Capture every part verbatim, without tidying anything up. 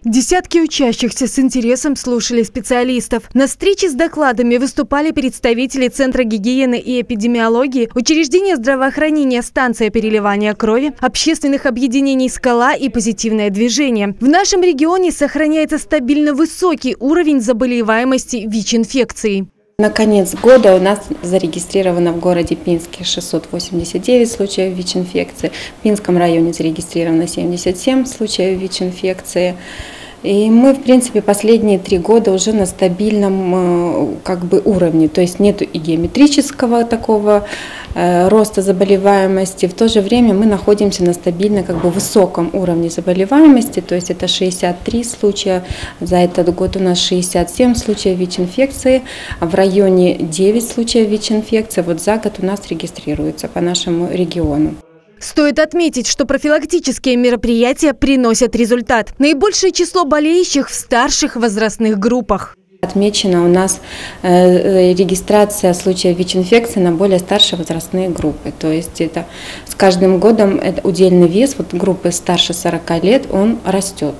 Десятки учащихся с интересом слушали специалистов. На встрече с докладами выступали представители Центра гигиены и эпидемиологии, учреждения здравоохранения, станция переливания крови, общественных объединений «Скала» и «Позитивное движение». В нашем регионе сохраняется стабильно высокий уровень заболеваемости ВИЧ-инфекцией. На конец года у нас зарегистрировано в городе Пинске шестьсот восемьдесят девять случаев ВИЧ-инфекции. В Пинском районе зарегистрировано семьдесят семь случаев ВИЧ-инфекции. И мы, в принципе, последние три года уже на стабильном как бы, уровне. То есть нет и геометрического такого э, роста заболеваемости. В то же время мы находимся на стабильно как бы, высоком уровне заболеваемости. То есть это шестьдесят три случая. За этот год у нас шестьдесят семь случаев ВИЧ-инфекции. А в районе девять случаев ВИЧ-инфекции вот за год у нас регистрируется по нашему региону. Стоит отметить, что профилактические мероприятия приносят результат. Наибольшее число болеющих в старших возрастных группах. Отмечена у нас э, регистрация случаев ВИЧ-инфекции на более старшие возрастные группы. То есть это с каждым годом это удельный вес вот, группы старше сорока лет он растет.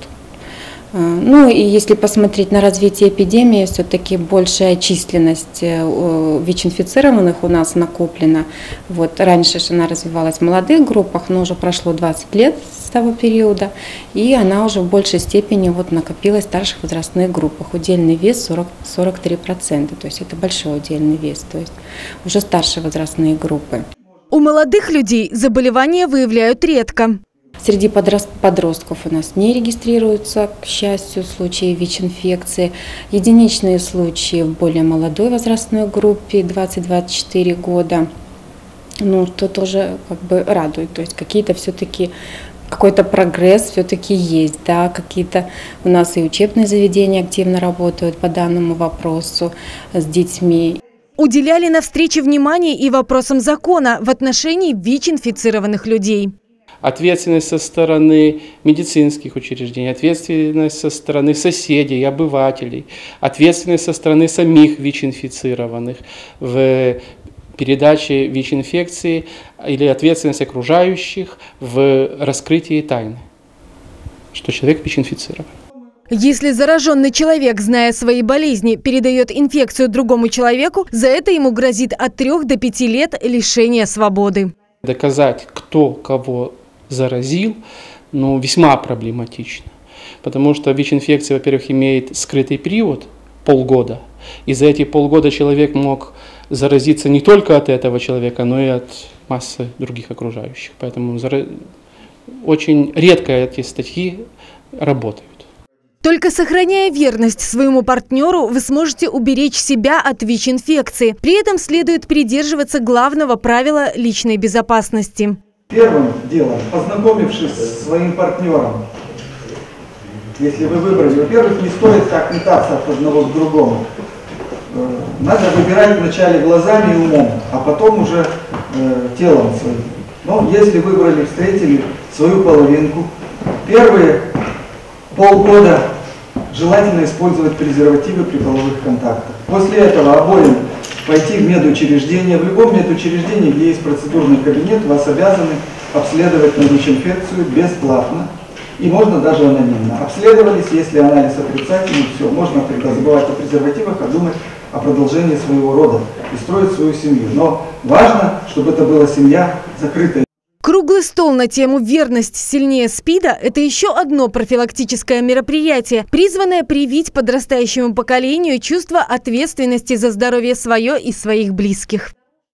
Ну и если посмотреть на развитие эпидемии, все-таки большая численность ВИЧ-инфицированных у нас накоплена. Вот раньше она развивалась в молодых группах, но уже прошло двадцать лет с того периода, и она уже в большей степени вот накопилась в старших возрастных группах. Удельный вес сорок — сорок три процента, то есть это большой удельный вес, то есть уже старшие возрастные группы. У молодых людей заболевания выявляют редко. Среди подростков у нас не регистрируются, к счастью, случаи ВИЧ-инфекции. Единичные случаи в более молодой возрастной группе, двадцать — двадцать четыре года. Ну, что тоже как бы радует. То есть какие-то все-таки, какой-то прогресс все-таки есть. Да? Какие-то у нас и учебные заведения активно работают по данному вопросу с детьми. Уделяли на встрече внимание и вопросам закона в отношении ВИЧ-инфицированных людей. Ответственность со стороны медицинских учреждений, ответственность со стороны соседей, обывателей, ответственность со стороны самих ВИЧ-инфицированных в передаче ВИЧ-инфекции или ответственность окружающих в раскрытии тайны, что человек ВИЧ-инфицирован. Если зараженный человек, зная свои болезни, передает инфекцию другому человеку, за это ему грозит от трёх до пяти лет лишения свободы. Доказать, кто кого заразил, ну, весьма проблематично, потому что ВИЧ-инфекция, во-первых, имеет скрытый период, полгода, и за эти полгода человек мог заразиться не только от этого человека, но и от массы других окружающих, поэтому очень редко эти статьи работают. Только сохраняя верность своему партнеру, вы сможете уберечь себя от ВИЧ-инфекции. При этом следует придерживаться главного правила личной безопасности. Первым делом, познакомившись со своим партнером, если вы выбрали, во-первых, не стоит так метаться от одного к другому. Надо выбирать вначале глазами и умом, а потом уже э, телом своим. Но если выбрали, встретили свою половинку, первые полгода желательно использовать презервативы при половых контактах. После этого обоим пойти в медучреждение. В любом медучреждении, где есть процедурный кабинет, вас обязаны обследовать на ВИЧ-инфекцию бесплатно. И можно даже анонимно. Обследовались, если анализ отрицательный, все, можно тогда забывать о презервативах, а думать о продолжении своего рода и строить свою семью. Но важно, чтобы это была семья закрытая. Круглый стол на тему «Верность сильнее СПИДа» – это еще одно профилактическое мероприятие, призванное привить подрастающему поколению чувство ответственности за здоровье свое и своих близких.